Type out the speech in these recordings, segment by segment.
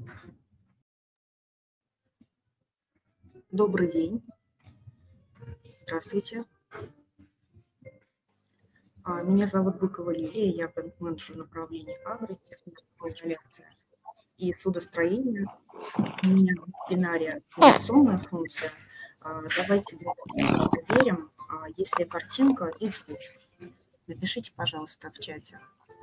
Добрый день. Здравствуйте. Меня зовут Быкова Лилия, я бренд-менеджер направления агротехники, изоляции и судостроения. У меня в вебинаре инновационная функция. Давайте проверим, есть ли картинка и звук. Напишите, пожалуйста, в чате.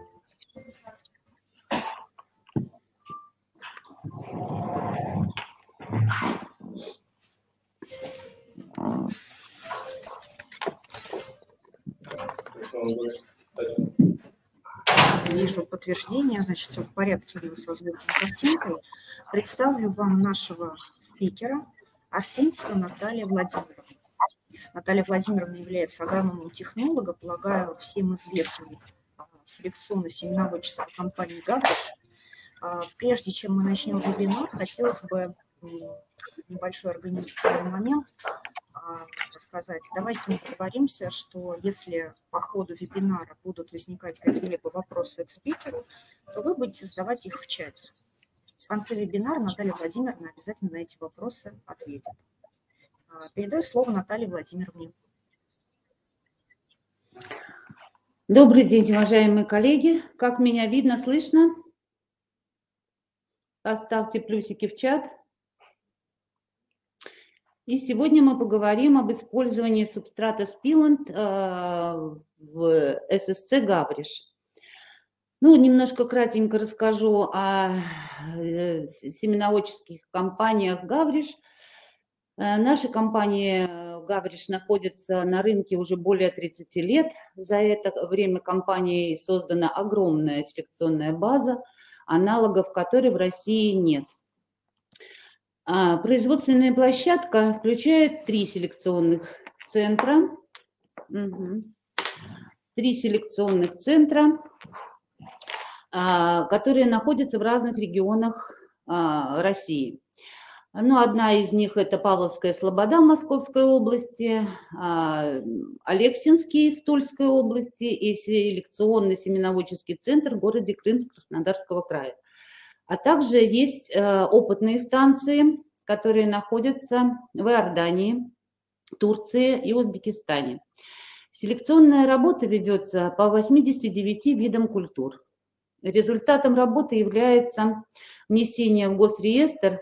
Вижу подтверждение, значит, все в порядке с воздушной картинкой. Представлю вам нашего спикера Арсентьева Наталья Владимировна. Наталья Владимировна является агрономом технологом, полагаю, всем известной селекционно-семеноводческой компании «Гавриш». Прежде чем мы начнем вебинар, хотелось бы небольшой организационный момент рассказать. Давайте мы договоримся, что если по ходу вебинара будут возникать какие-либо вопросы к спикеру, то вы будете задавать их в чате. В конце вебинара Наталья Владимировна обязательно на эти вопросы ответит. Передаю слово Наталье Владимировне. Добрый день, уважаемые коллеги. Как меня видно, слышно? Поставьте плюсики в чат. И сегодня мы поговорим об использовании субстрата Spillant в ССЦ «Гавриш». Ну, немножко кратенько расскажу о семеноводческих компаниях «Гавриш». Наша компания «Гавриш» находится на рынке уже более 30 лет. За это время компанией создана огромная селекционная база, аналогов которой в России нет. Производственная площадка включает 3 селекционных центра. 3 селекционных центра, которые находятся в разных регионах России. Ну, одна из них – это Павловская Слобода в Московской области, Алексинский в Тульской области и селекционный семеноводческий центр в городе Крымск Краснодарского края. А также есть опытные станции, которые находятся в Иордании, Турции и Узбекистане. Селекционная работа ведется по 89 видам культур. Результатом работы является внесение в Госреестр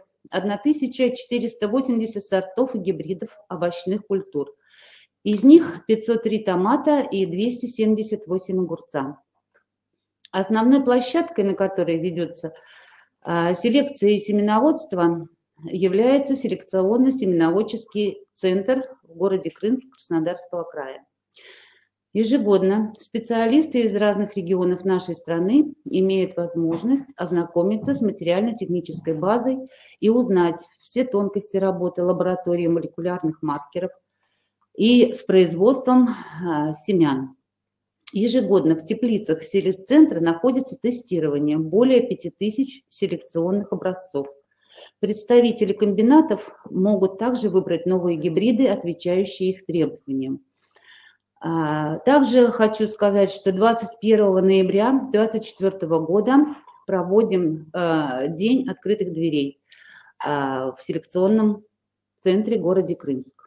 1480 сортов и гибридов овощных культур. Из них 503 томата и 278 огурца. Основной площадкой, на которой ведется селекция и семеноводство, является селекционно-семеноводческий центр в городе Крымск Краснодарского края. Ежегодно специалисты из разных регионов нашей страны имеют возможность ознакомиться с материально-технической базой и узнать все тонкости работы лаборатории молекулярных маркеров и с производством семян. Ежегодно в теплицах селекцентра находится тестирование более 5000 селекционных образцов. Представители комбинатов могут также выбрать новые гибриды, отвечающие их требованиям. Также хочу сказать, что 21 ноября 2024 года проводим День открытых дверей в селекционном центре в городе Крымск.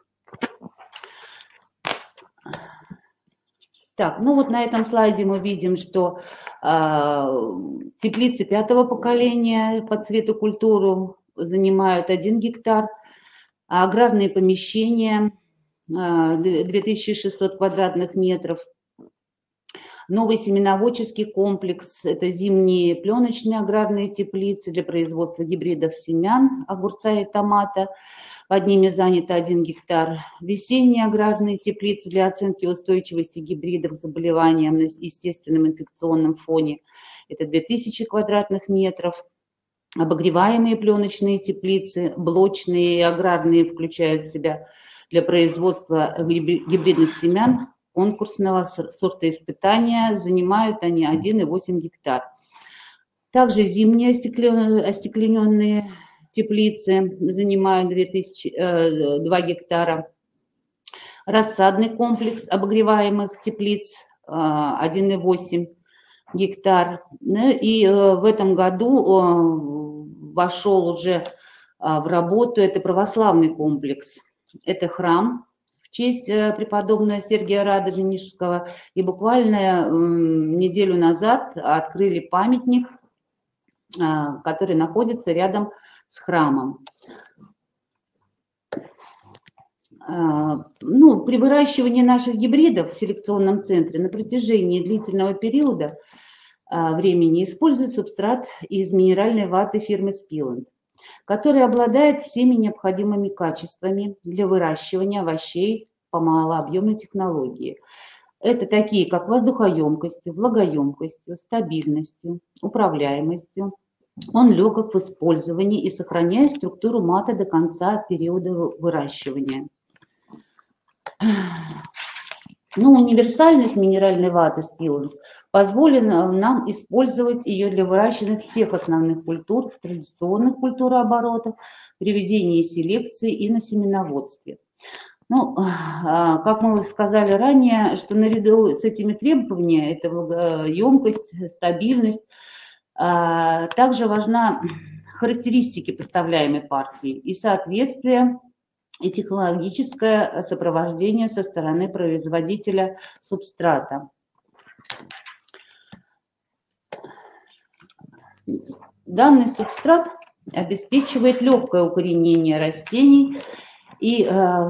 Так, ну вот на этом слайде мы видим, что теплицы 5-го поколения по цветокультуру занимают 1 гектар, а аграрные помещения 2600 квадратных метров. Новый семеноводческий комплекс – это зимние пленочные аграрные теплицы для производства гибридов семян, огурца и томата. Под ними занято 1 гектар. Весенние аграрные теплицы для оценки устойчивости гибридов к заболеваниям на естественном инфекционном фоне – это 2000 квадратных метров. Обогреваемые пленочные теплицы, блочные и аграрные включают в себя для производства гибридных семян конкурсного сорта испытания, занимают они 1,8 гектар. Также зимние остеклененные теплицы занимают 2 гектара. Рассадный комплекс обогреваемых теплиц 1,8 гектар. И в этом году вошел уже в работу. Это православный комплекс. Это храм в честь преподобного Сергия Радонежского. И буквально неделю назад открыли памятник, который находится рядом с храмом. Ну, при выращивании наших гибридов в селекционном центре на протяжении длительного периода времени используют субстрат из минеральной ваты фирмы Spilent, который обладает всеми необходимыми качествами для выращивания овощей по малообъемной технологии. Это такие, как воздухоемкостью, влагоемкостью, стабильностью, управляемостью. Он легок в использовании и сохраняет структуру мата до конца периода выращивания. Ну, универсальность минеральной ваты Spilent позволит нам использовать ее для выращивания всех основных культур в традиционных культурооборотах, при ведении селекции и на семеноводстве. Ну, как мы сказали ранее, что наряду с этими требованиями, это влагоемкость, стабильность, также важна характеристики поставляемой партии и соответствие и технологическое сопровождение со стороны производителя субстрата. Данный субстрат обеспечивает легкое укоренение растений и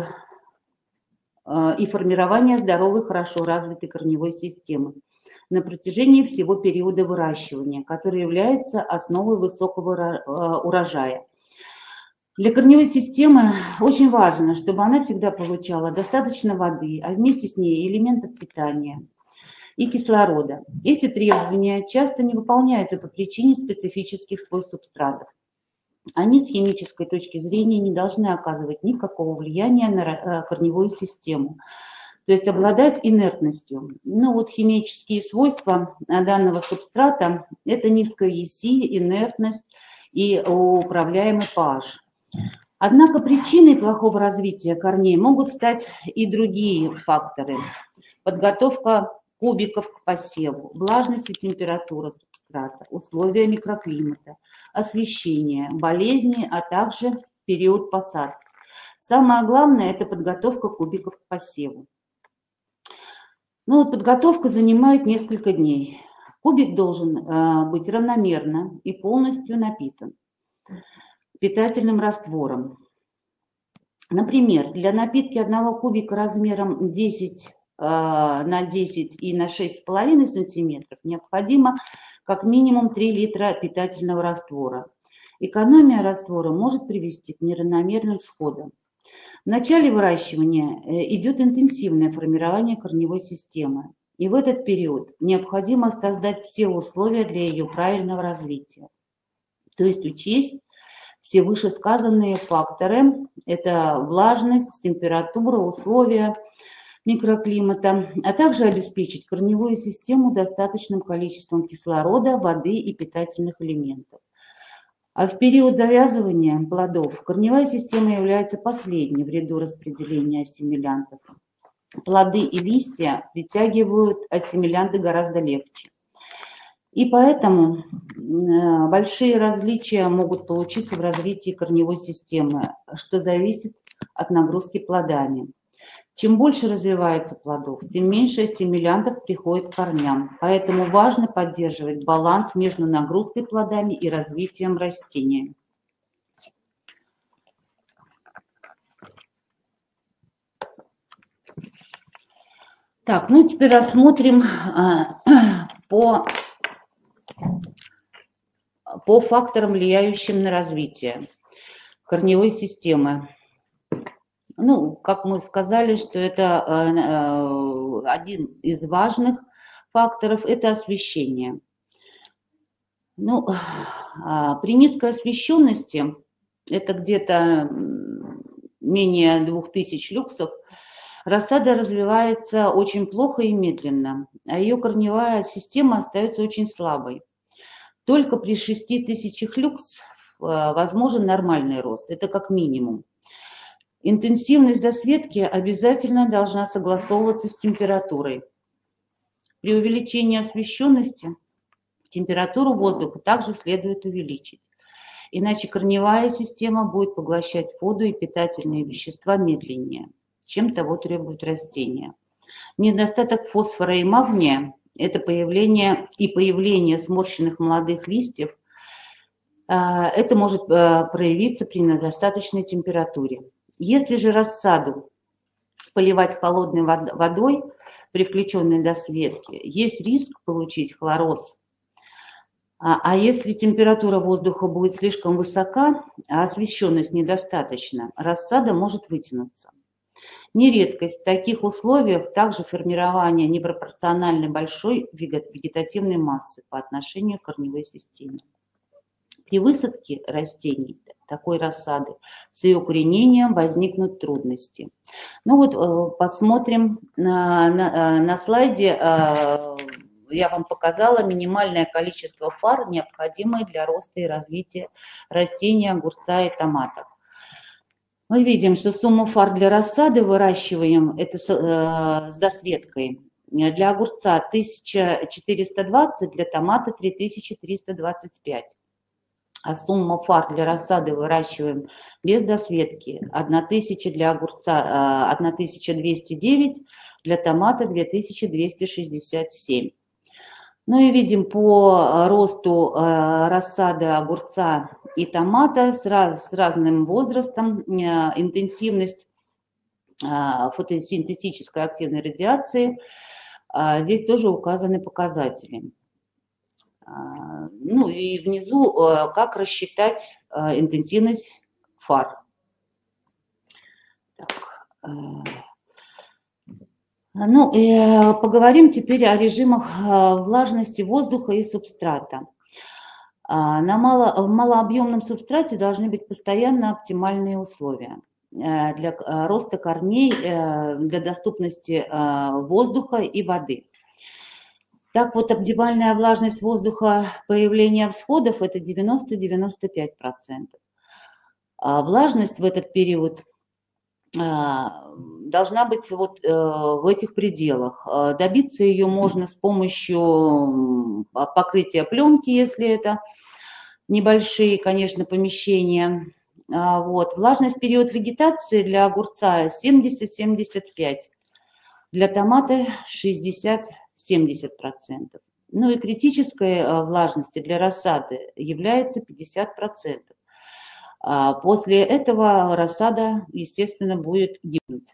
формирование здоровой, хорошо развитой корневой системы на протяжении всего периода выращивания, который является основой высокого урожая. Для корневой системы очень важно, чтобы она всегда получала достаточно воды, а вместе с ней элементов питания и кислорода. Эти требования часто не выполняются по причине специфических свойств субстратов. Они с химической точки зрения не должны оказывать никакого влияния на корневую систему, то есть обладать инертностью. Ну вот химические свойства данного субстрата – это низкая ЕСИ, инертность и управляемый pH. Однако причиной плохого развития корней могут стать и другие факторы. Подготовка кубиков к посеву, влажность и температура субстрата, условия микроклимата, освещение, болезни, а также период посадки. Самое главное – это подготовка кубиков к посеву. Ну, вот подготовка занимает несколько дней. Кубик должен быть равномерно и полностью напитан питательным раствором. Например, для напитки одного кубика размером 10 на 10 и на 6,5 сантиметров необходимо как минимум 3 литра питательного раствора. Экономия раствора может привести к неравномерным всходам. В начале выращивания идет интенсивное формирование корневой системы, и в этот период необходимо создать все условия для ее правильного развития. То есть учесть все вышесказанные факторы – это влажность, температура, условия микроклимата, а также обеспечить корневую систему достаточным количеством кислорода, воды и питательных элементов. А в период завязывания плодов корневая система является последней в ряду распределения ассимилянтов. Плоды и листья притягивают ассимилянты гораздо легче. И поэтому большие различия могут получиться в развитии корневой системы, что зависит от нагрузки плодами. Чем больше развивается плодов, тем меньше ассимилянтов приходит к корням. Поэтому важно поддерживать баланс между нагрузкой плодами и развитием растения. Так, ну теперь рассмотрим по факторам, влияющим на развитие корневой системы. Ну, как мы сказали, что это один из важных факторов – это освещение. Ну, при низкой освещенности, это где-то менее 2000 люксов, рассада развивается очень плохо и медленно, а ее корневая система остается очень слабой. Только при 6000 люкс возможен нормальный рост, это как минимум. Интенсивность досветки обязательно должна согласовываться с температурой. При увеличении освещенности температуру воздуха также следует увеличить. Иначе корневая система будет поглощать воду и питательные вещества медленнее, чем того требуют растения. Недостаток фосфора и магния – это появление сморщенных молодых листьев. Это может проявиться при недостаточной температуре. Если же рассаду поливать холодной водой при включенной досветке, есть риск получить хлороз. А если температура воздуха будет слишком высока, а освещенность недостаточно, рассада может вытянуться. Нередкость в таких условиях также формирование непропорционально большой вегетативной массы по отношению к корневой системе. При высадке растений такой рассады с ее укоренением возникнут трудности. Ну вот посмотрим на слайде. Я вам показала минимальное количество фар, необходимое для роста и развития растений огурца и томатов. Мы видим, что сумму фар для рассады выращиваем это с досветкой. Для огурца 1420, для томата 3325. А сумма фар для рассады выращиваем без досветки 1000 для огурца, 1209, для томата 2267. Ну и видим по росту рассады огурца и томата с разным возрастом интенсивность фотосинтетической активной радиации. Здесь тоже указаны показатели. Ну и внизу, как рассчитать интенсивность фар. Так. Ну, поговорим теперь о режимах влажности воздуха и субстрата. На малообъемном субстрате должны быть постоянно оптимальные условия для роста корней, для доступности воздуха и воды. Так вот, оптимальная влажность воздуха появления всходов – это 90-95%. Влажность в этот период должна быть вот в этих пределах. Добиться ее можно с помощью покрытия пленки, если это небольшие, конечно, помещения. Вот. Влажность в период вегетации для огурца 70-75%, для томата 60-70%. Ну и критической влажности для рассады является 50%. После этого рассада, естественно, будет гибнуть.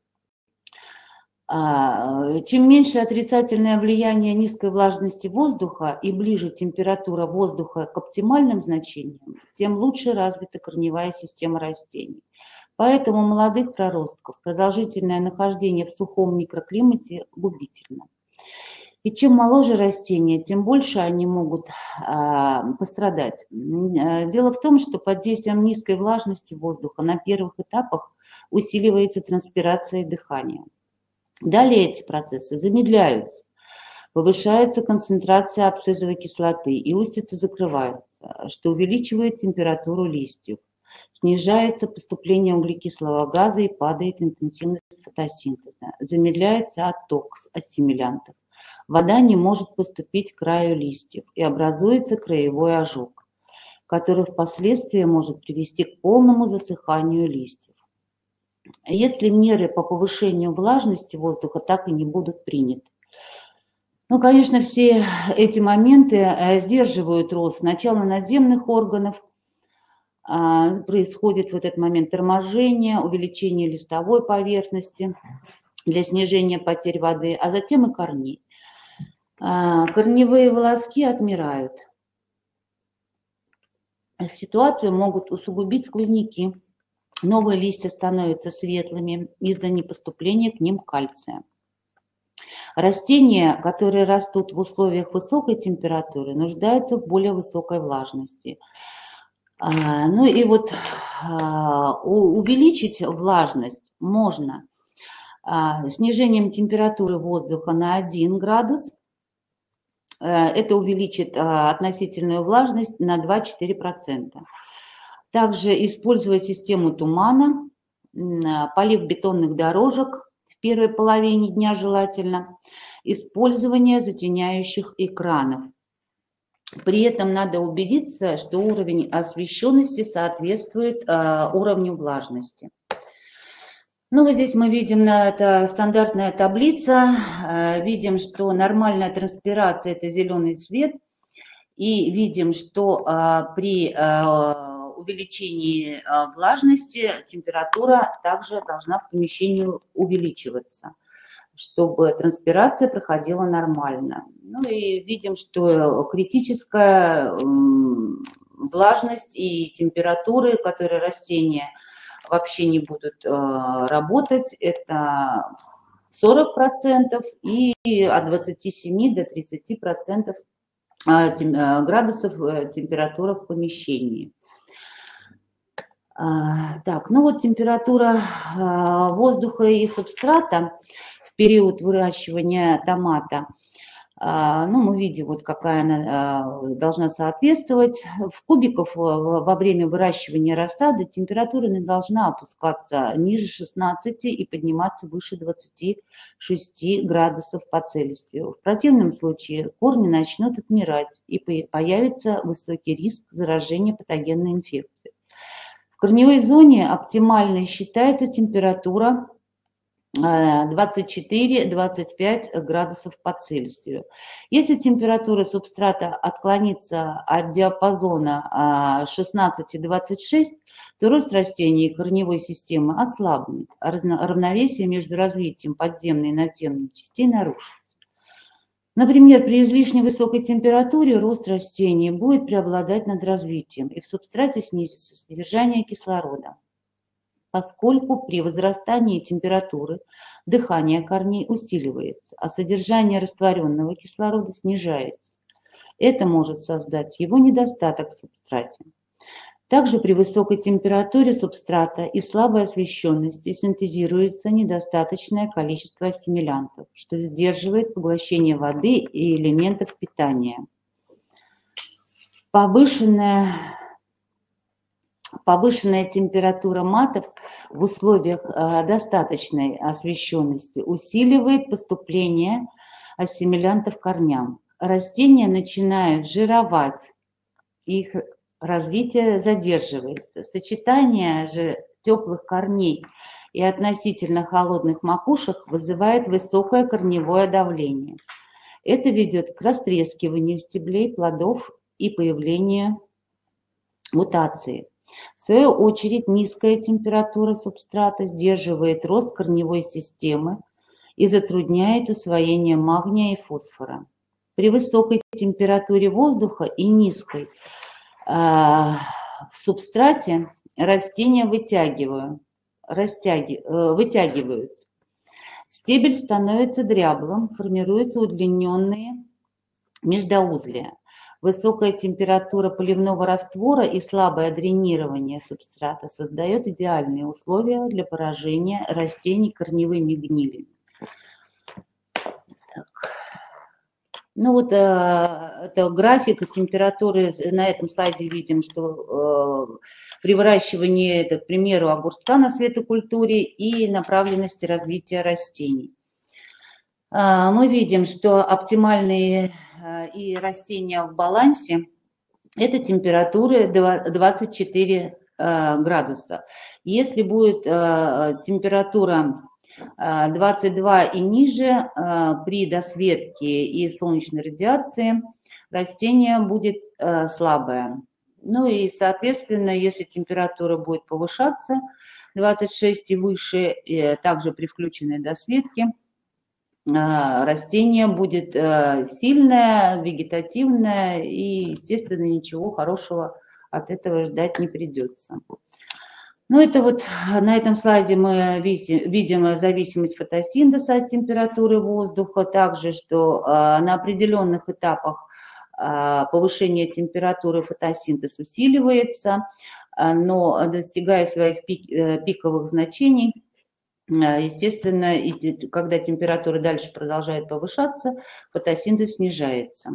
Чем меньше отрицательное влияние низкой влажности воздуха и ближе температура воздуха к оптимальным значениям, тем лучше развита корневая система растений. Поэтому у молодых проростков продолжительное нахождение в сухом микроклимате губительно. И чем моложе растения, тем больше они могут пострадать. Дело в том, что под действием низкой влажности воздуха на первых этапах усиливается транспирация и дыхание. Далее эти процессы замедляются, повышается концентрация абсцизовой кислоты и устицы закрываются, что увеличивает температуру листьев, снижается поступление углекислого газа и падает интенсивность фотосинтеза, замедляется отток ассимилянтов. Вода не может поступить к краю листьев и образуется краевой ожог, который впоследствии может привести к полному засыханию листьев. Если меры по повышению влажности воздуха так и не будут приняты. Ну, конечно, все эти моменты сдерживают рост сначала надземных органов, происходит в этот момент торможение, увеличение листовой поверхности для снижения потерь воды, а затем и корней. Корневые волоски отмирают. Ситуацию могут усугубить сквозняки. Новые листья становятся светлыми из-за непоступления к ним кальция. Растения, которые растут в условиях высокой температуры, нуждаются в более высокой влажности. Ну и вот увеличить влажность можно снижением температуры воздуха на 1 градус. Это увеличит относительную влажность на 2-4%. Также использовать систему тумана, полив бетонных дорожек в первой половине дня желательно, использование затеняющих экранов. При этом надо убедиться, что уровень освещенности соответствует уровню влажности. Ну, вот здесь мы видим, это стандартная таблица, видим, что нормальная транспирация – это зеленый цвет, и видим, что при увеличении влажности температура также должна в помещении увеличиваться, чтобы транспирация проходила нормально. Ну и видим, что критическая влажность и температуры, которые растения вообще не будут работать, это 40% и от 27 до 30% градусов температура в помещении. Так, ну вот температура воздуха и субстрата в период выращивания томата. Ну, мы видим, вот какая она должна соответствовать. В кубиках во время выращивания рассады температура не должна опускаться ниже 16 и подниматься выше 26 градусов по Цельсию. В противном случае корни начнут отмирать и появится высокий риск заражения патогенной инфекцией. В корневой зоне оптимальной считается температура 24-25 градусов по Цельсию. Если температура субстрата отклонится от диапазона 16-26, то рост растений и корневой системы ослабнет, а равновесие между развитием подземной и надземной частей нарушится. Например, при излишне высокой температуре рост растений будет преобладать над развитием, и в субстрате снизится содержание кислорода, поскольку при возрастании температуры дыхание корней усиливается, а содержание растворенного кислорода снижается. Это может создать его недостаток в субстрате. Также при высокой температуре субстрата и слабой освещенности синтезируется недостаточное количество ассимилянтов, что сдерживает поглощение воды и элементов питания. Повышенная температура матов в условиях достаточной освещенности усиливает поступление ассимилянтов к корням. Растения начинают жировать, их развитие задерживается. Сочетание же теплых корней и относительно холодных макушек вызывает высокое корневое давление. Это ведет к растрескиванию стеблей, плодов и появлению мутации. В свою очередь, низкая температура субстрата сдерживает рост корневой системы и затрудняет усвоение магния и фосфора. При высокой температуре воздуха и низкой в субстрате растения вытягиваются. Стебель становится дряблым, формируются удлиненные междоузлия. Высокая температура поливного раствора и слабое дренирование субстрата создает идеальные условия для поражения растений корневыми гнилями. Так. Ну вот это график температуры. На этом слайде видим, что при выращивании, это, к примеру, огурца на светокультуре и направленности развития растений. Мы видим, что оптимальные и растения в балансе – это температуры 24 градуса. Если будет температура 22 и ниже, при досветке и солнечной радиации растение будет слабое. Ну и, соответственно, если температура будет повышаться 26 и выше, также при включенной досветке, растение будет сильное, вегетативное, и, естественно, ничего хорошего от этого ждать не придется. Ну, это вот на этом слайде мы видим зависимость фотосинтеза от температуры воздуха, также, что на определенных этапах повышения температуры фотосинтез усиливается, но достигая своих пиковых значений, естественно, когда температура дальше продолжает повышаться, фотосинтез снижается.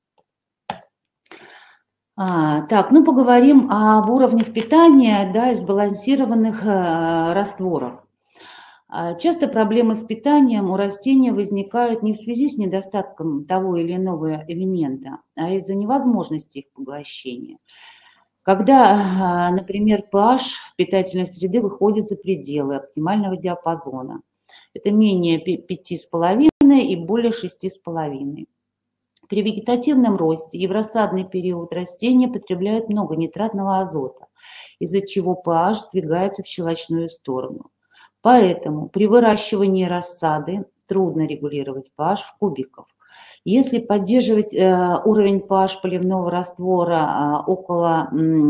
Так, ну поговорим об уровнях питания, да, и сбалансированных растворах. Часто проблемы с питанием у растения возникают не в связи с недостатком того или иного элемента, а из-за невозможности их поглощения. Когда, например, pH питательной среды выходит за пределы оптимального диапазона. Это менее 5,5 и более 6,5. При вегетативном росте и в рассадный период растения потребляют много нитратного азота, из-за чего pH сдвигается в щелочную сторону. Поэтому при выращивании рассады трудно регулировать pH в кубиках. Если поддерживать уровень pH поливного раствора около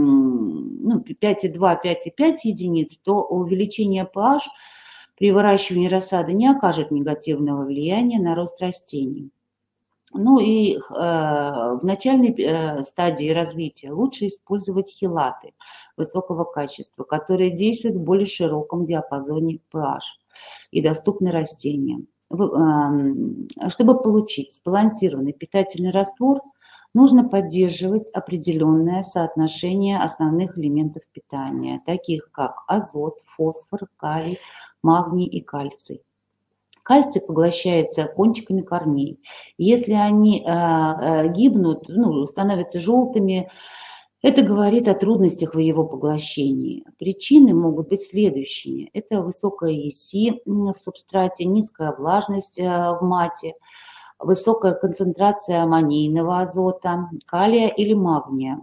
5,2-5,5 единиц, то увеличение pH при выращивании рассады не окажет негативного влияния на рост растений. Ну и в начальной стадии развития лучше использовать хелаты высокого качества, которые действуют в более широком диапазоне pH и доступны растениям. Чтобы получить сбалансированный питательный раствор, нужно поддерживать определенное соотношение основных элементов питания, таких как азот, фосфор, калий, магний и кальций. Кальций поглощается кончиками корней. Если они гибнут, становятся желтыми, это говорит о трудностях в его поглощении. Причины могут быть следующими. Это высокая ЕСИ в субстрате, низкая влажность в мате, высокая концентрация аммонийного азота, калия или магния.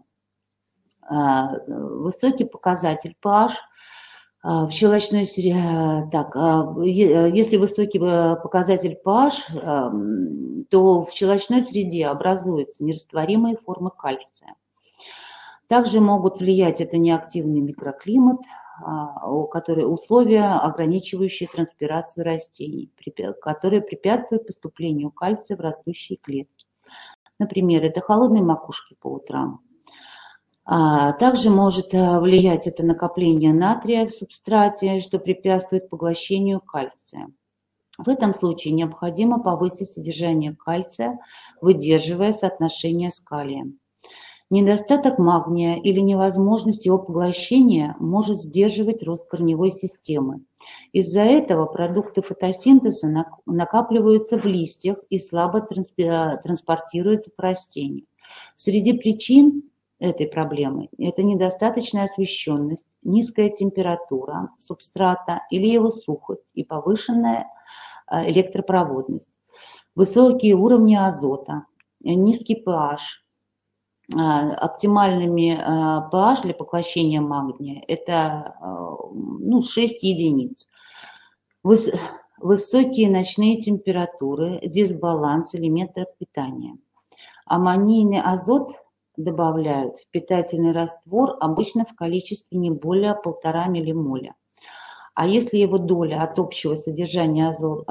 Высокий показатель pH в щелочной среде. Если высокий показатель pH, то в щелочной среде образуются нерастворимые формы кальция. Также могут влиять это неактивный микроклимат, условия, ограничивающие транспирацию растений, которые препятствуют поступлению кальция в растущие клетки. Например, это холодные макушки по утрам. Также может влиять это накопление натрия в субстрате, что препятствует поглощению кальция. В этом случае необходимо повысить содержание кальция, выдерживая соотношение с калием. Недостаток магния или невозможность его поглощения может сдерживать рост корневой системы. Из-за этого продукты фотосинтеза накапливаются в листьях и слабо транспортируются по растению. Среди причин этой проблемы это недостаточная освещенность, низкая температура субстрата или его сухость и повышенная электропроводность, высокие уровни азота, низкий pH. Оптимальными pH для поглощения магния это 6 единиц. Высокие ночные температуры, дисбаланс элементов питания. Аммонийный азот добавляют в питательный раствор обычно в количестве не более 1,5 миллимоля. А если его доля от общего содержания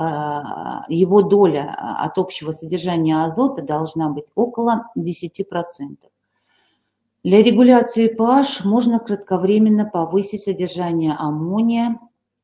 азота должна быть около 10%. Для регуляции pH можно кратковременно повысить содержание аммония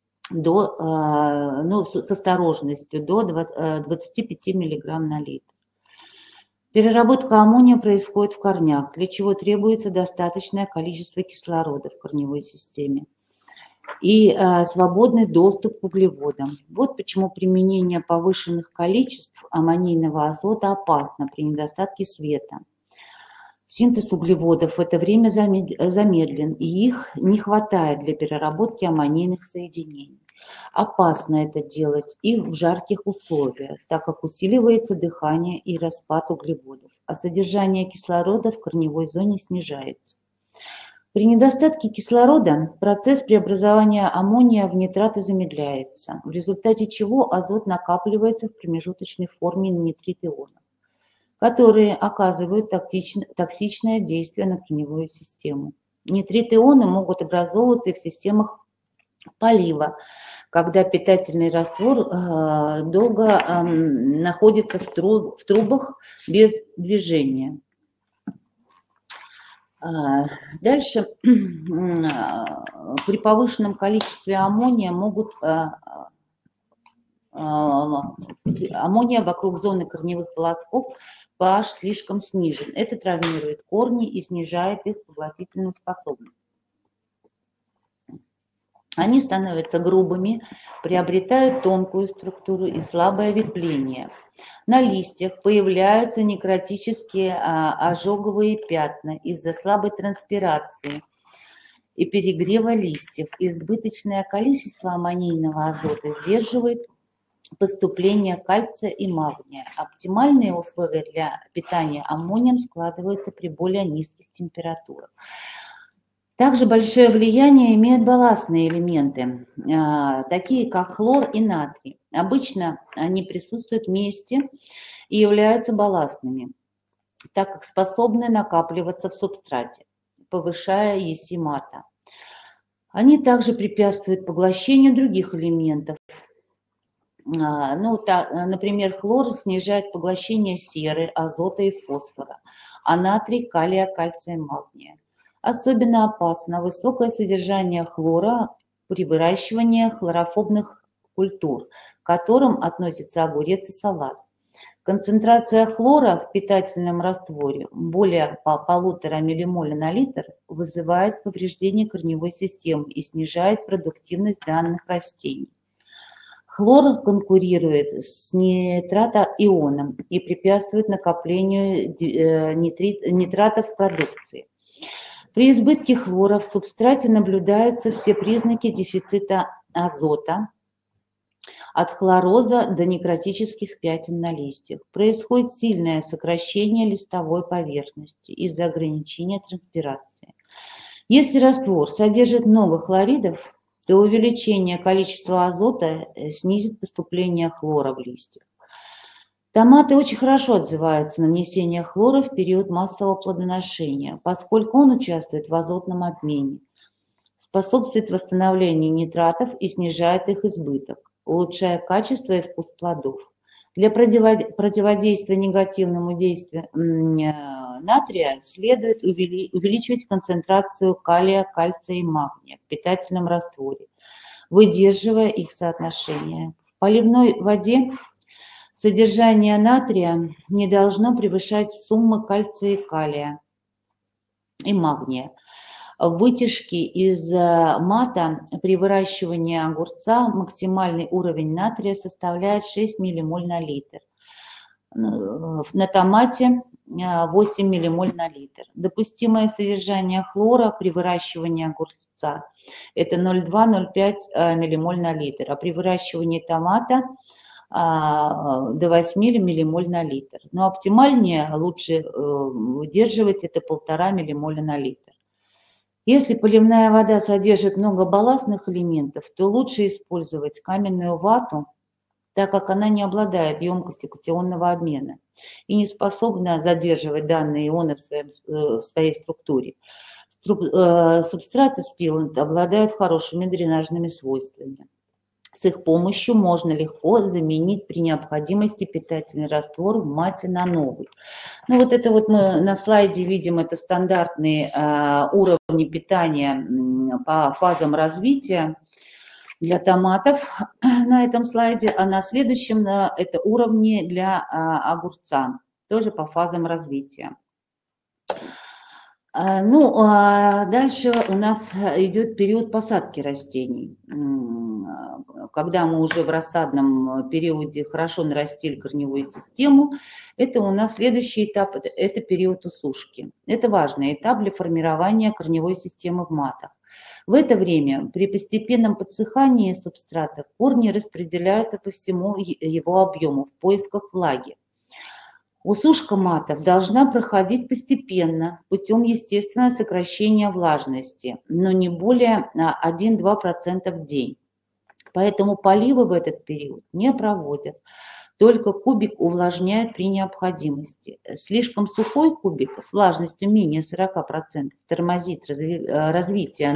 с осторожностью до 25 мг на литр. Переработка аммония происходит в корнях, для чего требуется достаточное количество кислорода в корневой системе и свободный доступ к углеводам. Вот почему применение повышенных количеств аммонийного азота опасно при недостатке света. Синтез углеводов в это время замедлен, и их не хватает для переработки аммонийных соединений. Опасно это делать и в жарких условиях, так как усиливается дыхание и распад углеводов, а содержание кислорода в корневой зоне снижается. При недостатке кислорода процесс преобразования аммония в нитраты замедляется, в результате чего азот накапливается в промежуточной форме нитрит ионов, которые оказывают токсичное действие на корневую систему. Нитрит-ионы могут образовываться и в системах полива, когда питательный раствор долго находится в трубах без движения. Дальше при повышенном количестве аммония аммония вокруг зоны корневых волосков pH слишком снижен. Это травмирует корни и снижает их поглотительную способность. Они становятся грубыми, приобретают тонкую структуру и слабое ветвление. На листьях появляются некротические ожоговые пятна из-за слабой транспирации и перегрева листьев. Избыточное количество аммонийного азота сдерживает поступление кальция и магния. Оптимальные условия для питания аммонием складываются при более низких температурах. Также большое влияние имеют балластные элементы, такие как хлор и натрий. Обычно они присутствуют вместе и являются балластными, так как способны накапливаться в субстрате, повышая ЕСИ мата. Они также препятствуют поглощению других элементов. Например, хлор снижает поглощение серы, азота и фосфора, а натрий, калия, кальция и магния. Особенно опасно высокое содержание хлора при выращивании хлорофобных культур, к которым относятся огурец и салат. Концентрация хлора в питательном растворе более 1,5 миллимоля на литр вызывает повреждение корневой системы и снижает продуктивность данных растений. Хлор конкурирует с нитратоионом и препятствует накоплению нитратов в продукции. При избытке хлора в субстрате наблюдаются все признаки дефицита азота, от хлороза до некротических пятен на листьях. Происходит сильное сокращение листовой поверхности из-за ограничения транспирации. Если раствор содержит много хлоридов, то увеличение количества азота снизит поступление хлора в листья. Томаты очень хорошо отзываются на внесение хлора в период массового плодоношения, поскольку он участвует в азотном обмене, способствует восстановлению нитратов и снижает их избыток, улучшая качество и вкус плодов. Для противодействия негативному действию натрия следует увеличивать концентрацию калия, кальция и магния в питательном растворе, выдерживая их соотношение. В поливной воде содержание натрия не должно превышать суммы кальция и калия и магния. В вытяжке из мата при выращивании огурца максимальный уровень натрия составляет 6 миллимоль на литр. На томате 8 миллимоль на литр. Допустимое содержание хлора при выращивании огурца это 0,2-0,5 миллимоль на литр, а при выращивании томата до 8 миллимоль на литр. Но оптимальнее лучше выдерживать это 1,5 миллимоля на литр. Если поливная вода содержит много балластных элементов, то лучше использовать каменную вату, так как она не обладает емкостью катионного обмена и не способна задерживать данные ионы в своей структуре. Субстраты спилант обладают хорошими дренажными свойствами. С их помощью можно легко заменить при необходимости питательный раствор в мате на новый. Ну вот это вот мы на слайде видим, это стандартные уровни питания по фазам развития для томатов на этом слайде, а на следующем это уровни для огурца, тоже по фазам развития. Дальше у нас идет период посадки растений. Когда мы уже в рассадном периоде хорошо нарастили корневую систему, это у нас следующий этап, это период усушки. Это важный этап для формирования корневой системы в матах. В это время при постепенном подсыхании субстрата корни распределяются по всему его объему в поисках влаги. Усушка матов должна проходить постепенно, путем естественного сокращения влажности, но не более 1-2% в день. Поэтому поливы в этот период не проводят. Только кубик увлажняет при необходимости. Слишком сухой кубик с влажностью менее 40% тормозит развитие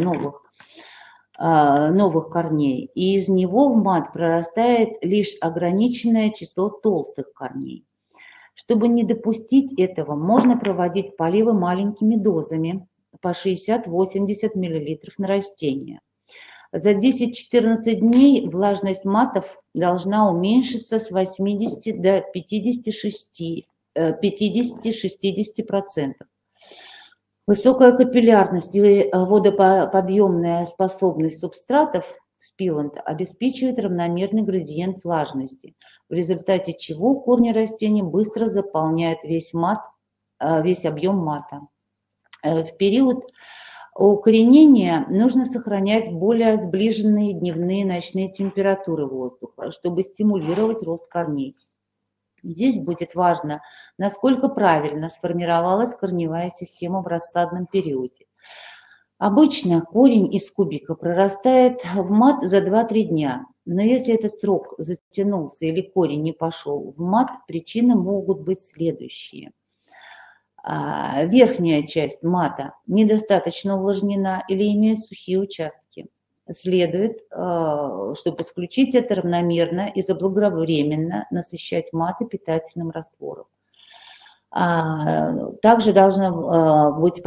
новых корней, и из него в мат прорастает лишь ограниченное число толстых корней. Чтобы не допустить этого, можно проводить поливы маленькими дозами по 60-80 мл на растение. За 10-14 дней влажность матов должна уменьшиться с 80 до 50-60%. Высокая капиллярность и водоподъемная способность субстратов спиланта обеспечивает равномерный градиент влажности, в результате чего корни растений быстро заполняют весь объем мата. В период укоренения нужно сохранять более сближенные дневные и ночные температуры воздуха, чтобы стимулировать рост корней. Здесь будет важно, насколько правильно сформировалась корневая система в рассадном периоде. Обычно корень из кубика прорастает в мат за 2-3 дня, но если этот срок затянулся или корень не пошел в мат, причины могут быть следующие. Верхняя часть мата недостаточно увлажнена или имеет сухие участки. Следует, чтобы исключить это, равномерно и заблаговременно насыщать маты питательным раствором. Также не должна быть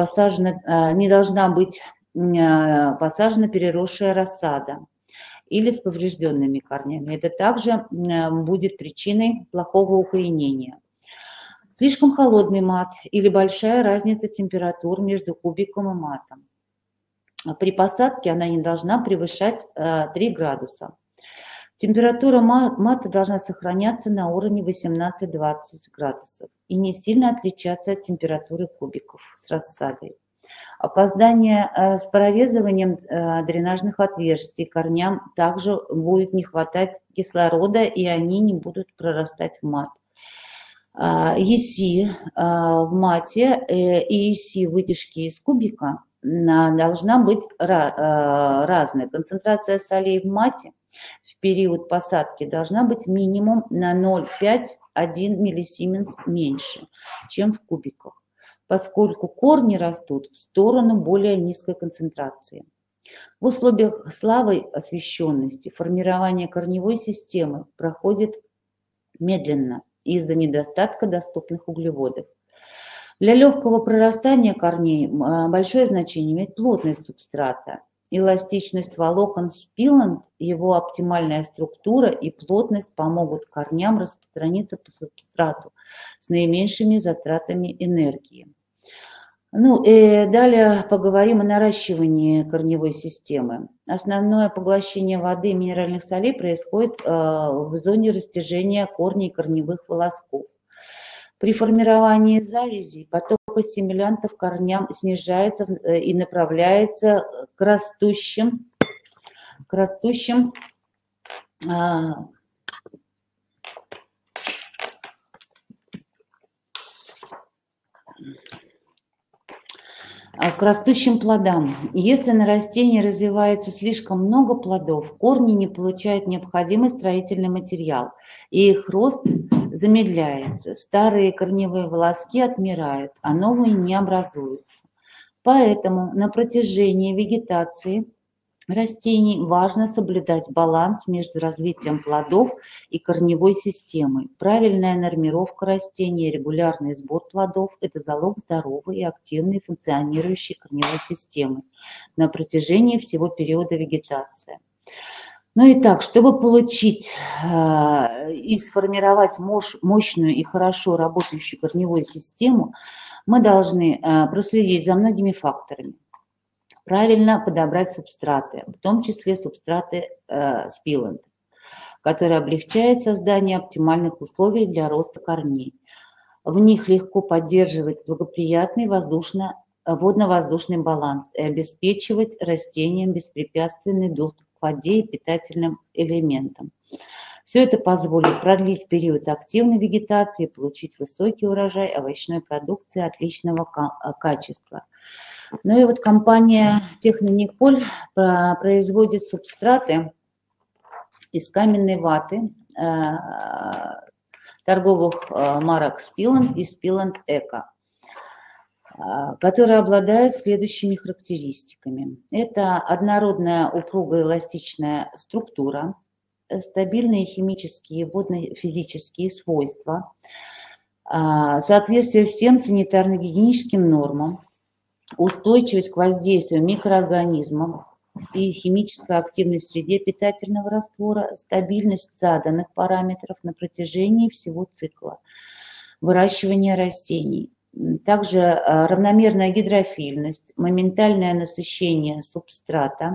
посажена переросшая рассада или с поврежденными корнями. Это также будет причиной плохого укоренения. Слишком холодный мат или большая разница температур между кубиком и матом. При посадке она не должна превышать 3 градуса. Температура мата должна сохраняться на уровне 18-20 градусов и не сильно отличаться от температуры кубиков с рассадой. Опоздание с прорезыванием дренажных отверстий корням также будет не хватать кислорода, и они не будут прорастать в мат. ЕСИ в мате и ЕСИ вытяжки из кубика должна быть разная. Концентрация солей в мате в период посадки должна быть минимум на 0,5-1 миллисименс меньше, чем в кубиках, поскольку корни растут в сторону более низкой концентрации. В условиях слабой освещенности формирование корневой системы проходит медленно из-за недостатка доступных углеводов. Для легкого прорастания корней большое значение имеет плотность субстрата, эластичность волокон спилант, его оптимальная структура и плотность помогут корням распространиться по субстрату с наименьшими затратами энергии. Далее поговорим о наращивании корневой системы. Основное поглощение воды и минеральных солей происходит в зоне растяжения корней и корневых волосков. При формировании завязей поток ассимилянтов корням снижается и направляется к растущим плодам. Если на растении развивается слишком много плодов, корни не получают необходимый строительный материал, и их рост замедляется. Старые корневые волоски отмирают, а новые не образуются. Поэтому на протяжении вегетации растений важно соблюдать баланс между развитием плодов и корневой системой. Правильная нормировка растений и регулярный сбор плодов – это залог здоровой и активной функционирующей корневой системы на протяжении всего периода вегетации. Итак, чтобы получить и сформировать мощную и хорошо работающую корневую систему, мы должны проследить за многими факторами. Правильно подобрать субстраты, в том числе субстраты спилант, которые облегчают создание оптимальных условий для роста корней. В них легко поддерживать благоприятный водно-воздушный баланс и обеспечивать растениям беспрепятственный доступ к воде и питательным элементам. Все это позволит продлить период активной вегетации и получить высокий урожай овощной продукции отличного качества. Компания Технониколь производит субстраты из каменной ваты торговых марок Spillant и Spillant Eco, которые обладают следующими характеристиками. Это однородная упругая эластичная структура, стабильные химические и водно-физические свойства, соответствие всем санитарно-гигиеническим нормам, устойчивость к воздействию микроорганизмов и химической активной среде питательного раствора, стабильность заданных параметров на протяжении всего цикла выращивания растений, также равномерная гидрофильность, моментальное насыщение субстрата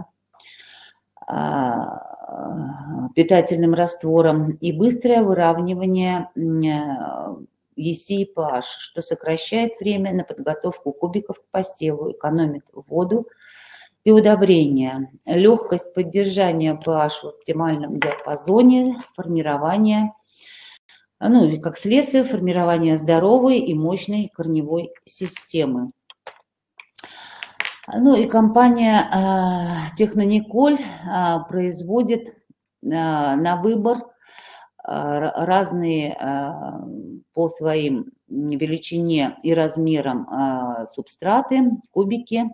питательным раствором и быстрое выравнивание EC и pH, что сокращает время на подготовку кубиков к посеву, экономит воду и удобрения, легкость поддержания pH в оптимальном диапазоне, формирование, и как следствие формирования здоровой и мощной корневой системы. И компания Технониколь производит на выбор разные по своим величине и размерам субстраты, кубики.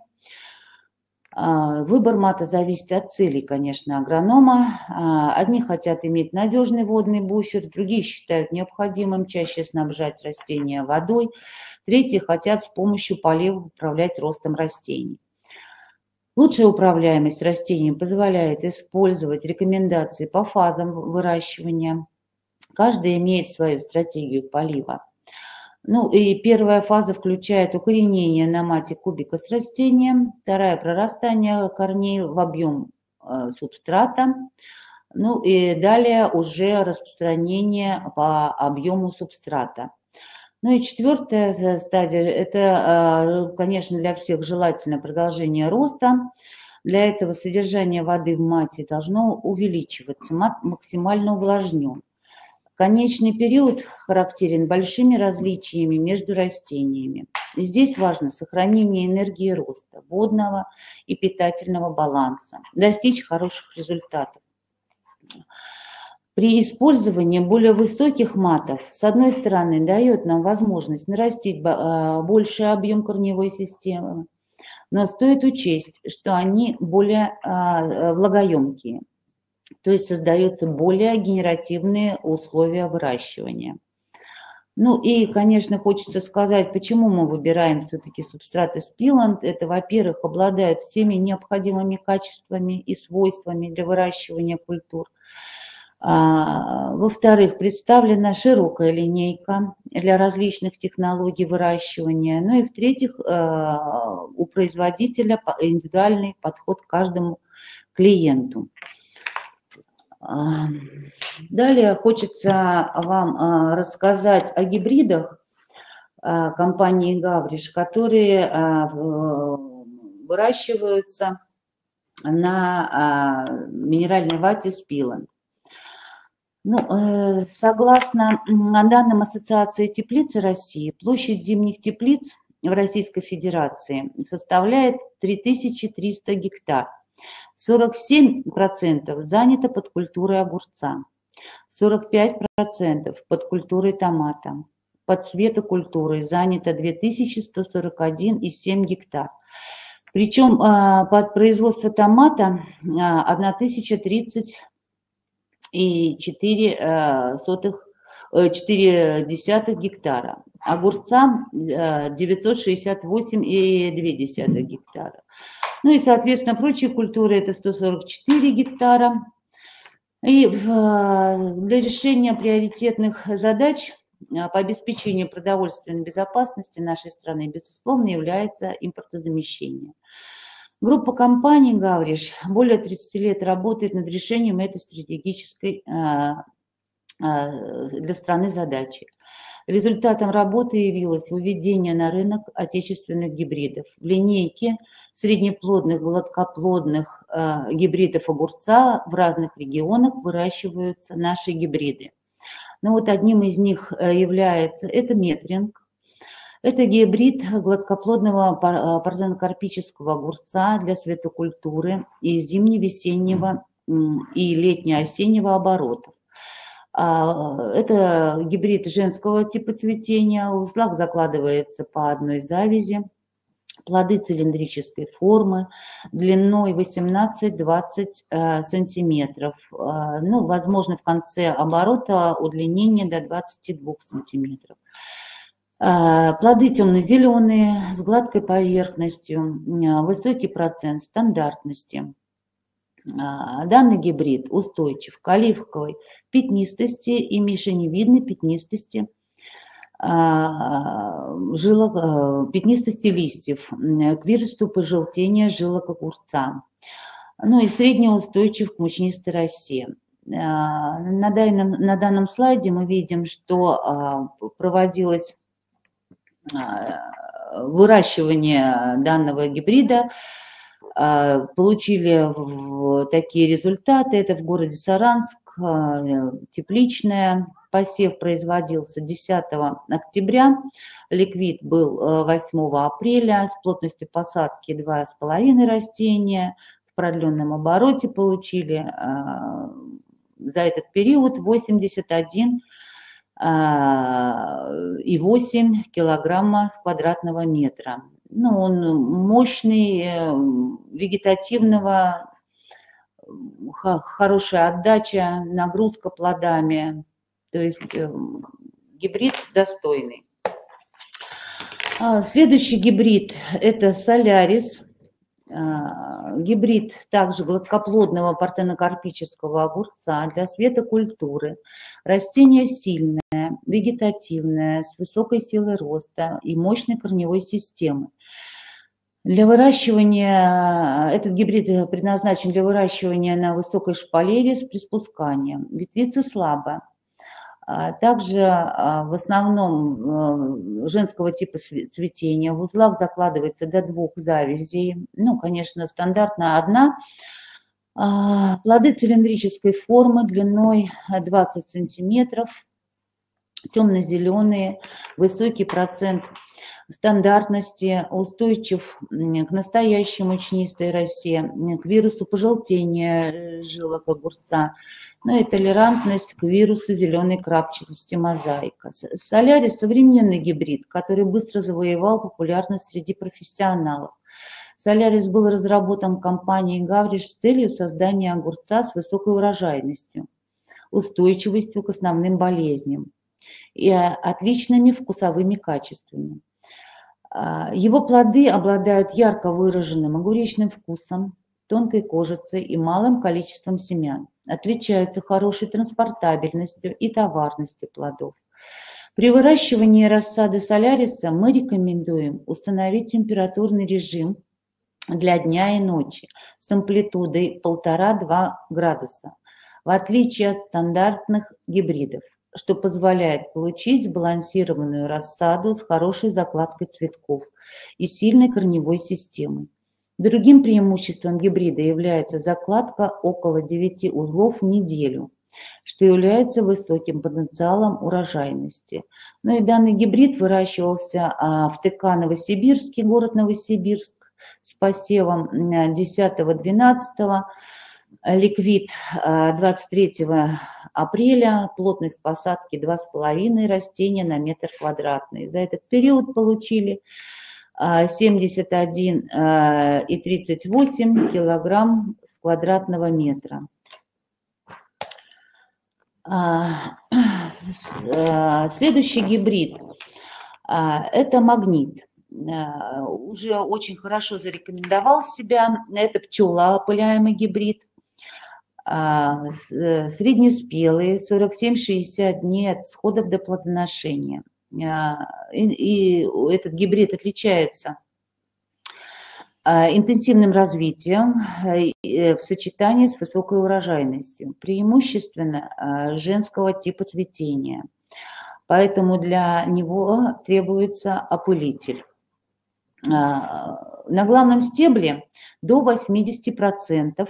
Выбор мата зависит от целей, конечно, агронома. Одни хотят иметь надежный водный буфер, другие считают необходимым чаще снабжать растения водой, третьи хотят с помощью полива управлять ростом растений. Лучшая управляемость растений позволяет использовать рекомендации по фазам выращивания. Каждый имеет свою стратегию полива. И первая фаза включает укоренение на мате кубика с растением, вторая – прорастание корней в объем субстрата, и далее уже распространение по объему субстрата. И четвертая стадия – это, конечно, для всех желательно продолжение роста. Для этого содержание воды в мате должно увеличиваться, мат максимально увлажнен. Конечный период характерен большими различиями между растениями. Здесь важно сохранение энергии роста, водного и питательного баланса, достичь хороших результатов. При использовании более высоких матов, с одной стороны, дает нам возможность нарастить больший объем корневой системы, но стоит учесть, что они более влагоемкие, то есть создаются более генеративные условия выращивания. И, конечно, хочется сказать, почему мы выбираем все-таки субстраты Спиланд. Это, во-первых, обладают всеми необходимыми качествами и свойствами для выращивания культур. Во-вторых, представлена широкая линейка для различных технологий выращивания. И в-третьих, у производителя индивидуальный подход к каждому клиенту. Далее хочется вам рассказать о гибридах компании Гавриш, которые выращиваются на минеральной вате Спиланд. Согласно данным Ассоциации теплиц России, площадь зимних теплиц в Российской Федерации составляет 3300 гектар. 47% занято под культурой огурца, 45% под культурой томата, под цветокультурой занято 2141,7 гектар. Причем под производство томата 1034,4 гектара, огурца 968,2 гектара. И, соответственно, прочие культуры это 144 гектара. И для решения приоритетных задач по обеспечению продовольственной безопасности нашей страны, безусловно, является импортозамещение. Группа компаний Гавриш более 30 лет работает над решением этой стратегической для страны задачи. Результатом работы явилось выведение на рынок отечественных гибридов. В линейке среднеплодных, гладкоплодных гибридов огурца в разных регионах выращиваются наши гибриды. Одним из них является метринг. Это гибрид гладкоплодного парнокарпического огурца для светокультуры и зимне-весеннего и летне-осеннего оборотов. Это гибрид женского типа цветения, узлак закладывается по одной завязи, плоды цилиндрической формы, длиной 18-20 сантиметров, возможно в конце оборота удлинение до 22 сантиметров. Плоды темно-зеленые, с гладкой поверхностью, высокий процент стандартности. Данный гибрид устойчив к оливковой пятнистости и мишеневидной пятнистости. пятнистости листьев, к вирусу пожелтения жилок огурца, ну и среднеустойчив к мучнистой росе. На данном слайде мы видим, что проводилось выращивание данного гибрида, получили такие результаты. Это в городе Саранск, тепличная. Посев производился 10 октября, ликвид был 8 апреля, с плотностью посадки 2,5 растения, в продленном обороте получили за этот период 81,8 килограмма с квадратного метра. Ну, он мощный, вегетативного, хорошая отдача, нагрузка плодами. То есть гибрид достойный. Следующий гибрид – это Солярис. Гибрид также гладкоплодного партенокарпического огурца для светокультуры. Растение сильное, вегетативное, с высокой силой роста и мощной корневой системой. Для выращивания, этот гибрид предназначен для выращивания на высокой шпалере с приспусканием. Ветвица слабая. Также в основном женского типа цветения в узлах закладывается до 2 завязей. Ну, конечно, стандартно 1. Плоды цилиндрической формы длиной 20 сантиметров, темно-зеленые, высокий процент стандартности, устойчив к настоящей мучнистой росе, к вирусу пожелтения жилок огурца, ну и толерантность к вирусу зеленой крапчатости мозаика. Солярис – современный гибрид, который быстро завоевал популярность среди профессионалов. Солярис был разработан компанией Гавриш с целью создания огурца с высокой урожайностью, устойчивостью к основным болезням и отличными вкусовыми качествами. Его плоды обладают ярко выраженным огуречным вкусом, тонкой кожицей и малым количеством семян. Отличаются хорошей транспортабельностью и товарностью плодов. При выращивании рассады соляриса мы рекомендуем установить температурный режим для дня и ночи с амплитудой 1,5–2 градуса, в отличие от стандартных гибридов, что позволяет получить сбалансированную рассаду с хорошей закладкой цветков и сильной корневой системой. Другим преимуществом гибрида является закладка около 9 узлов в неделю, что является высоким потенциалом урожайности. Ну и данный гибрид выращивался в ТК Новосибирске, город Новосибирск, с посевом 10–12. Ликвид 23 апреля, плотность посадки 2,5 растения на метр квадратный. За этот период получили 71,38 килограмм с квадратного метра. Следующий гибрид – это Магнит. Уже очень хорошо зарекомендовал себя. Это пчелоопыляемый гибрид. Среднеспелые, 47–60 дней от всходов до плодоношения. И этот гибрид отличается интенсивным развитием в сочетании с высокой урожайностью, преимущественно женского типа цветения. Поэтому для него требуется опылитель. На главном стебле до 80%,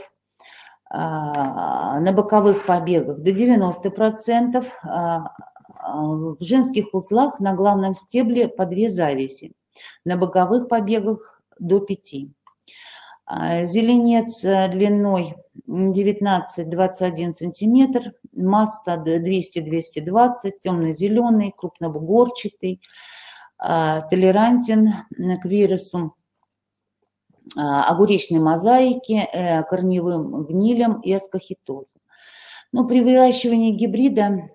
на боковых побегах до 90%, в женских узлах на главном стебле по 2 завязи, на боковых побегах до 5. Зеленец длиной 19–21 см, масса 200–220, темно-зеленый, крупнобугорчатый, толерантен к вирусу огуречной мозаики, корневым гнилям и аскохитозу. Но при выращивании гибрида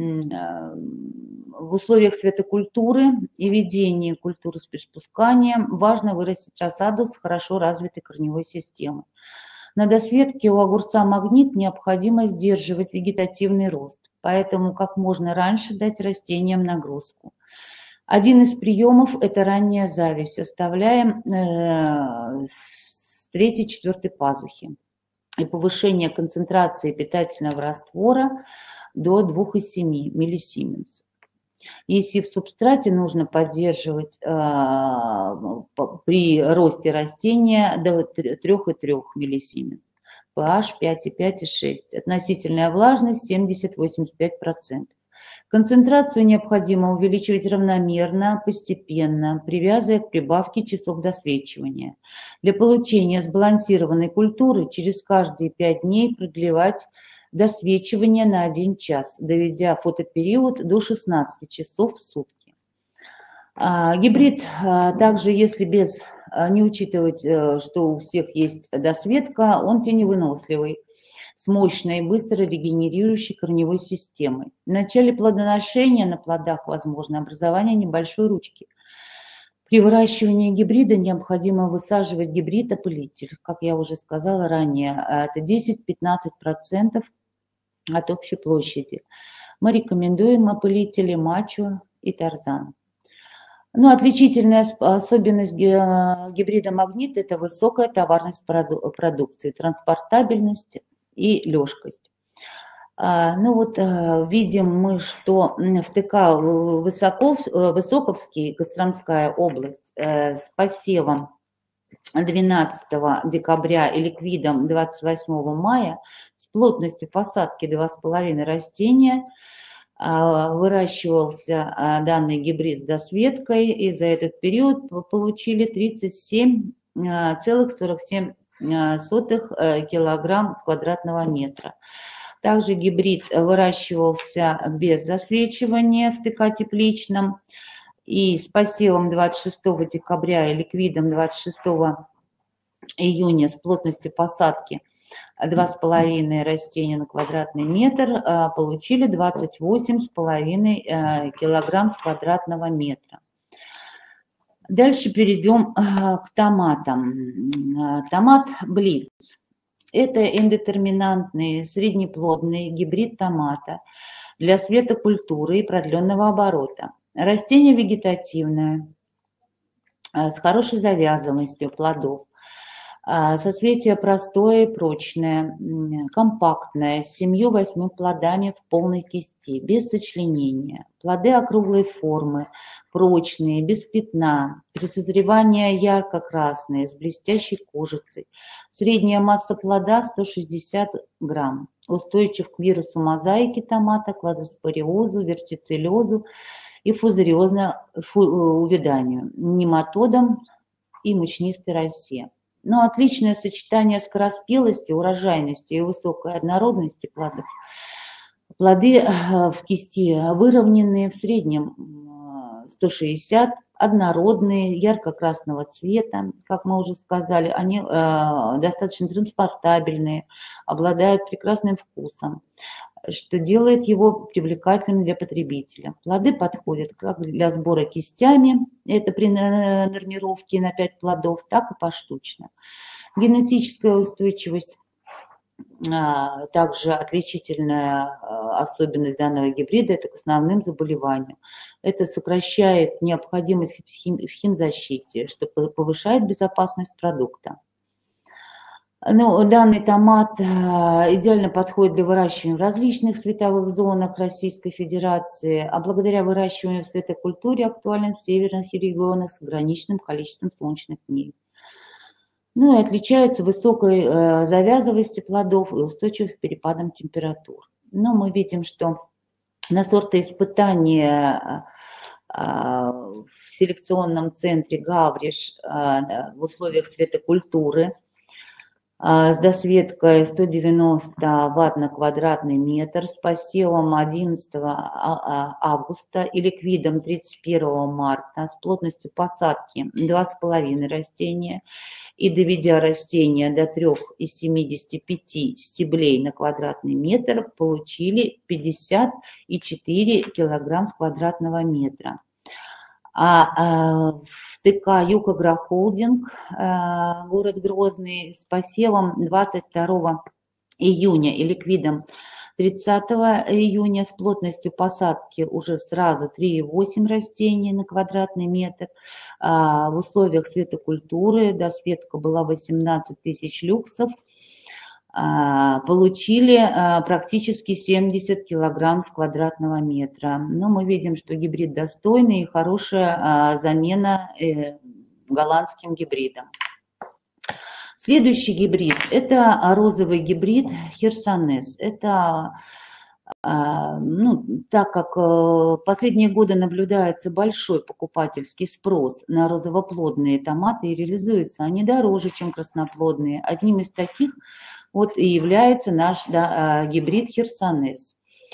в условиях светокультуры и ведении культуры с приспусканием важно вырастить рассаду с хорошо развитой корневой системой. На досветке у огурца Магнит необходимо сдерживать вегетативный рост, поэтому как можно раньше дать растениям нагрузку. Один из приемов – это ранняя зависть. Оставляем с 3-4 пазухи. И повышение концентрации питательного раствора до 2,7 миллисименс. Если в субстрате нужно поддерживать при росте растения до 3,3 миллисименс. pH 5,5 и 6. Относительная влажность 70-85%. Концентрацию необходимо увеличивать равномерно, постепенно, привязывая к прибавке часов досвечивания. Для получения сбалансированной культуры через каждые 5 дней продлевать досвечивание на 1 час, доведя фотопериод до 16 часов в сутки. Гибрид также, если не учитывать, что у всех есть досветка, он теневыносливый, с мощной, быстро регенерирующей корневой системой. В начале плодоношения на плодах возможно образование небольшой ручки. При выращивании гибрида необходимо высаживать гибрид-опылитель, как я уже сказала ранее, это 10-15% от общей площади. Мы рекомендуем опылители мачо и тарзан. Ну, отличительная особенность гибрида магнит – это высокая товарность продукции, транспортабельность и лёгкость. Ну вот видим мы, что в ТК Высоковский, Костромская область, с посевом 12 декабря и ликвидом 28 мая с плотностью посадки 2,5 растения выращивался данный гибрид с досветкой, и за этот период получили 37,47 килограмм с квадратного метра. Также гибрид выращивался без досвечивания в ТК тепличном и с посевом 26 декабря и ликвидом 26 июня с плотностью посадки 2,5 растения на квадратный метр получили 28,5 килограмм с квадратного метра. Дальше перейдем к томатам. Томат Блиц. Это эндетерминантный среднеплодный гибрид томата для светокультуры и продленного оборота. Растение вегетативное, с хорошей завязанностью плодов. Соцветие простое и прочное, компактное, с 7-8 плодами в полной кисти, без сочленения. Плоды округлой формы, прочные, без пятна. При созревании ярко-красные, с блестящей кожицей. Средняя масса плода 160 грамм. Устойчив к вирусу мозаики томата, кладоспориозу, вертицеллезу и увяданию, нематодам и мучнистой росе. Но отличное сочетание скороспелости, урожайности и высокой однородности плодов. Плоды в кисти выровненные, в среднем 160, однородные, ярко-красного цвета, как мы уже сказали, они достаточно транспортабельные, обладают прекрасным вкусом, что делает его привлекательным для потребителя. Плоды подходят как для сбора кистями, это при нормировке на 5 плодов, так и поштучно. Генетическая устойчивость также отличительная особенность данного гибрида – это к основным заболеваниям. Это сокращает необходимость в химзащите, что повышает безопасность продукта. Ну, данный томат идеально подходит для выращивания в различных световых зонах Российской Федерации, а благодаря выращиванию в светокультуре актуален в северных регионах с ограниченным количеством солнечных дней. Ну и отличается высокой завязывостью плодов и устойчивым к перепадам температур. Но мы видим, что на сортоиспытания в селекционном центре Гавриш в условиях светокультуры с досветкой 190 Вт на квадратный метр, с посевом 11 августа и ликвидом 31 марта, с плотностью посадки 2,5 растения и доведя растения до 3,75 стеблей на квадратный метр, получили 50,4 кг с квадратного метра. В ТК Юг-Агрохолдинг, город Грозный, с посевом 22 июня и ликвидом 30 июня с плотностью посадки уже сразу 3,8 растений на квадратный метр. В условиях светокультуры досветка была 18 тысяч люксов. Получили практически 70 килограмм с квадратного метра. Но мы видим, что гибрид достойный и хорошая замена голландским гибридам. Следующий гибрид – это розовый гибрид Херсонес. Это, так как в последние годы наблюдается большой покупательский спрос на розовоплодные томаты и реализуются они дороже, чем красноплодные. Одним из таких вот и является наш гибрид Херсонес.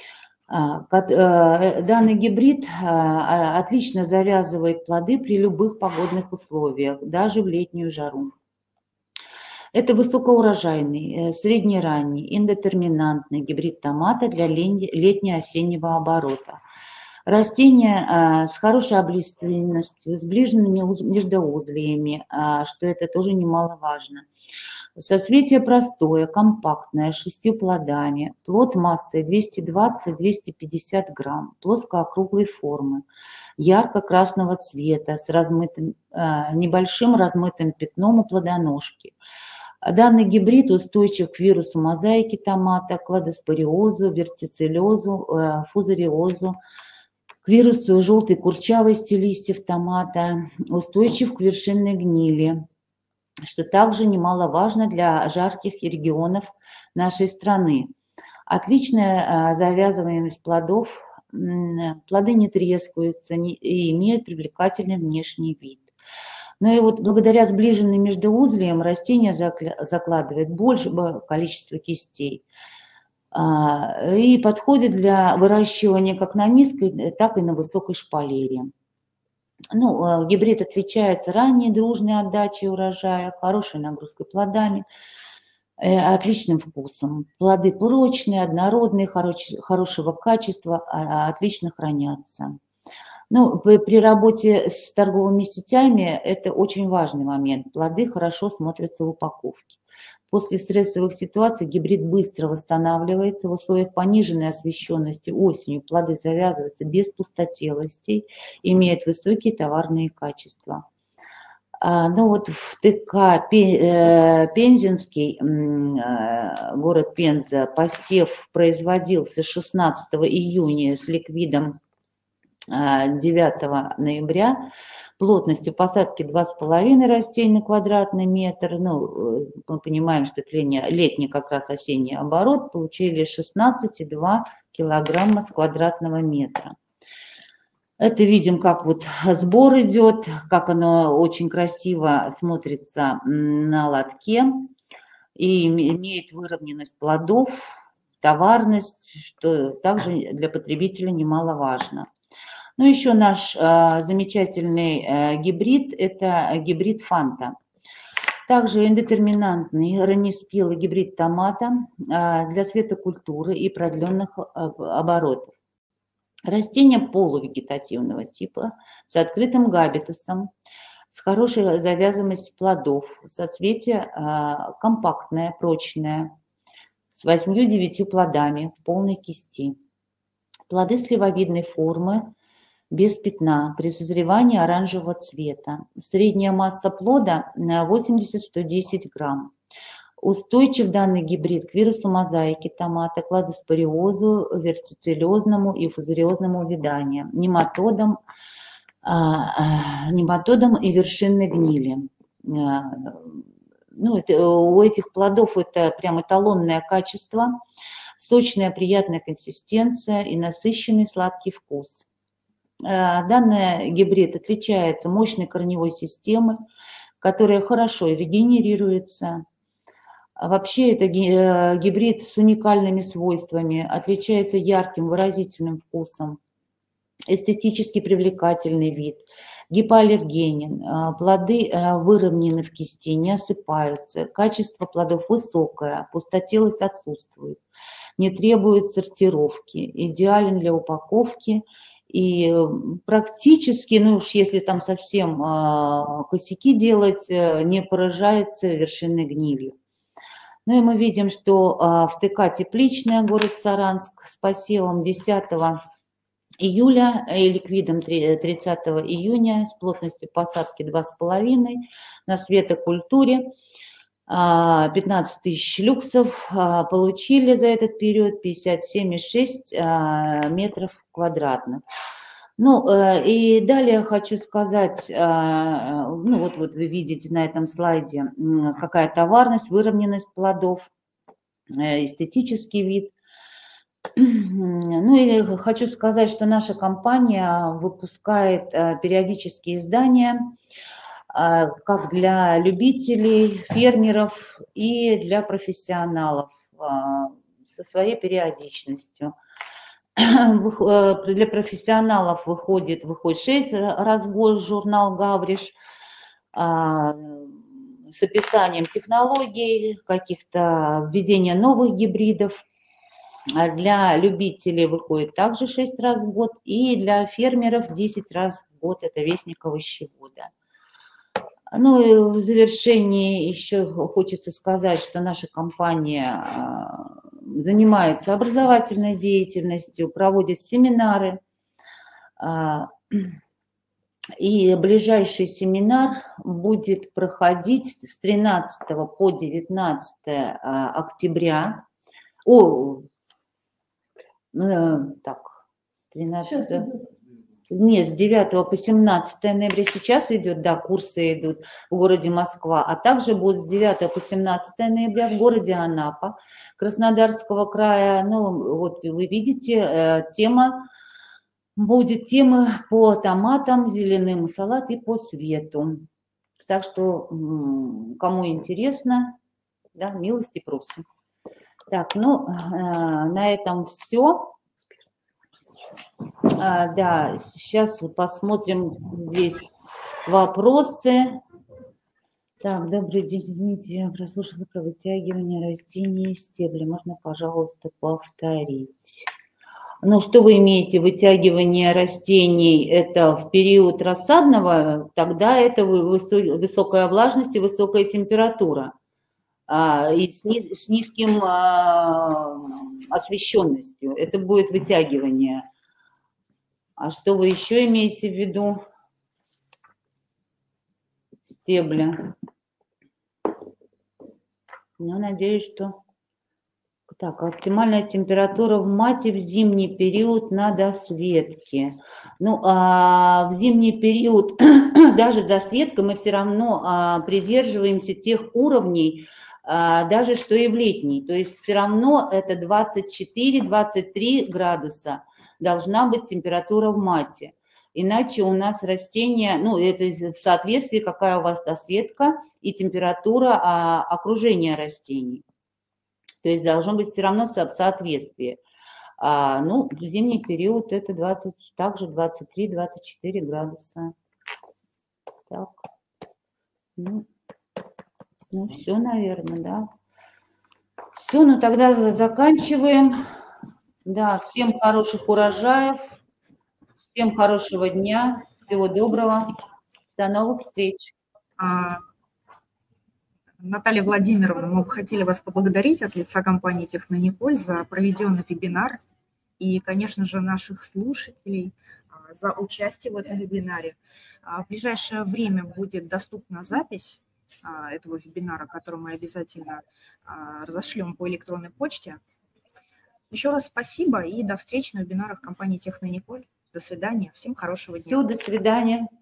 Данный гибрид отлично завязывает плоды при любых погодных условиях, даже в летнюю жару. Это высокоурожайный, среднеранний, индетерминантный гибрид томата для летне-осеннего оборота. Растение с хорошей облиственностью, сближенными междоузлиями, что это тоже немаловажно. Соцветие простое, компактное, с 6 плодами. Плод массой 220-250 грамм, плоско-округлой формы, ярко-красного цвета, с небольшим размытым пятном у плодоножки. Данный гибрид устойчив к вирусу мозаики томата, кладоспориозу, вертицеллезу, фузариозу, к вирусу желтой курчавости листьев томата, устойчив к вершинной гнили, что также немаловажно для жарких регионов нашей страны. Отличная завязываемость плодов, плоды не трескаются и имеют привлекательный внешний вид. Ну и вот благодаря сближенным междоузлиям растение закладывает большее количество кистей и подходит для выращивания как на низкой, так и на высокой шпалере. Ну, гибрид отличается ранней дружной отдачей урожая, хорошей нагрузкой плодами, отличным вкусом. Плоды прочные, однородные, хорошего качества, отлично хранятся. Ну, при работе с торговыми сетями это очень важный момент. Плоды хорошо смотрятся в упаковке. После стрессовых ситуаций гибрид быстро восстанавливается. В условиях пониженной освещенности осенью плоды завязываются без пустотелостей, имеют высокие товарные качества. Ну вот в ТК Пензенский, город Пенза, посев производился 16 июня с ликвидом 9 ноября, плотностью посадки 2,5 растений на квадратный метр. Ну, мы понимаем, что это летний как раз осенний оборот, получили 16,2 килограмма с квадратного метра. Это видим, как вот сбор идет, как оно очень красиво смотрится на лотке и имеет выровненность плодов, товарность, что также для потребителя немаловажно. Ну, еще наш замечательный гибрид – это гибрид Фанта. Также индетерминантный раннеспелый гибрид томата для светокультуры и продленных оборотов. Растение полувегетативного типа с открытым габитусом, с хорошей завязанностью плодов, соцветие компактное, прочное, с 8-9 плодами в полной кисти. Плоды сливовидной формы, без пятна, при созревании оранжевого цвета. Средняя масса плода 80-110 грамм. Устойчив данный гибрид к вирусу мозаики томата, кладоспориозу, вертицеллезному и фузариозному увяданию, нематодам и вершинной гнили. Ну, у этих плодов это прям эталонное качество, сочная приятная консистенция и насыщенный сладкий вкус. Данный гибрид отличается мощной корневой системой, которая хорошо регенерируется. Вообще это гибрид с уникальными свойствами, отличается ярким выразительным вкусом, эстетически привлекательный вид, гипоаллергенен, плоды выровнены в кисти, не осыпаются, качество плодов высокое, пустотелость отсутствует, не требует сортировки, идеален для упаковки. И практически, ну уж если там совсем косяки делать, не поражается вершинной гнилью. Ну и мы видим, что в ТК Тепличная, город Саранск, с посевом 10 июля и ликвидом 30 июня с плотностью посадки 2,5 на светокультуре. 15 тысяч люксов получили за этот период 57,6 метров квадратных. Ну и далее хочу сказать, ну вот вы видите на этом слайде, какая товарность, выровненность плодов, эстетический вид. Ну и хочу сказать, что наша компания выпускает периодические издания, как для любителей, фермеров и для профессионалов со своей периодичностью. Для профессионалов выходит 6 раз в год журнал «Гавриш» с описанием технологий, каких-то введения новых гибридов. Для любителей выходит также 6 раз в год, и для фермеров 10 раз в год, это «Вестник овощевода». Ну и в завершении еще хочется сказать, что наша компания занимается образовательной деятельностью, проводит семинары. И ближайший семинар будет проходить с 13 по 19 октября. Так, 13... Нет, с 9 по 17 ноября сейчас идет, да, курсы идут в городе Москва, а также будут с 9 по 17 ноября в городе Анапа, Краснодарского края. Ну, вот вы видите, будет тема по томатам, зеленым салат и по свету. Так что, кому интересно, да, милости просим. Так, ну, на этом все. Да, сейчас посмотрим здесь вопросы. Так, добрый день, извините, я прослушала про вытягивание растений из стебля. Можно, пожалуйста, повторить? Ну, что вы имеете, вытягивание растений, это в период рассадного, тогда это высокая влажность и высокая температура. И с низким освещенностью. Это будет вытягивание. А что вы еще имеете в виду? Стебля. Ну, надеюсь, что... Так, оптимальная температура в мате в зимний период на досветке. Ну, в зимний период, даже досветка, мы все равно придерживаемся тех уровней, даже что и в летний. То есть все равно это 24-23 градуса должна быть температура в мате. Иначе у нас растения, ну, это в соответствии, какая у вас досветка и температура окружения растений. То есть должно быть все равно в соответствии. Ну, в зимний период это также 23-24 градуса. Так. Ну, все, наверное, да. Все, ну тогда заканчиваем. Да, всем хороших урожаев, всем хорошего дня, всего доброго. До новых встреч. Наталья Владимировна, мы бы хотели вас поблагодарить от лица компании Технониколь за проведенный вебинар и, конечно же, наших слушателей за участие в этом вебинаре. В ближайшее время будет доступна запись этого вебинара, которую мы обязательно разошлем по электронной почте. Еще раз спасибо и до встречи на вебинарах компании Технониколь. До свидания. Всем хорошего дня. Все, до свидания.